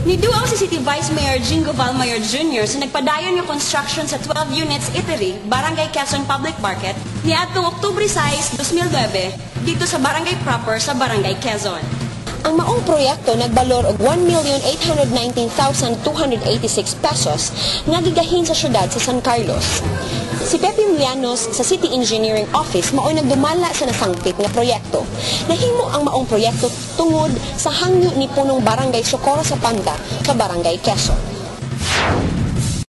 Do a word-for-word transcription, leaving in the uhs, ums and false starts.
Niduaw si City Vice Mayor Jingo Valmayor Junior sa nagpadayon nga construction sa twelve units Eatery, Barangay Quezon Public Market, niadtong Oktubre sais, two thousand nine, dito sa Barangay Proper sa Barangay Quezon. Ang maong proyekto nagbalor og one million eight hundred nineteen thousand two hundred eighty-six pesos nga gigahin sa syudad sa San Carlos. Si Pepe Millanos sa City Engineering Office mao'y nagdumala sa nasangpit nga proyekto. Nahimo ang maong proyekto tungod sa hangyo ni punong Barangay Socorro sa Panda sa Barangay Quezon.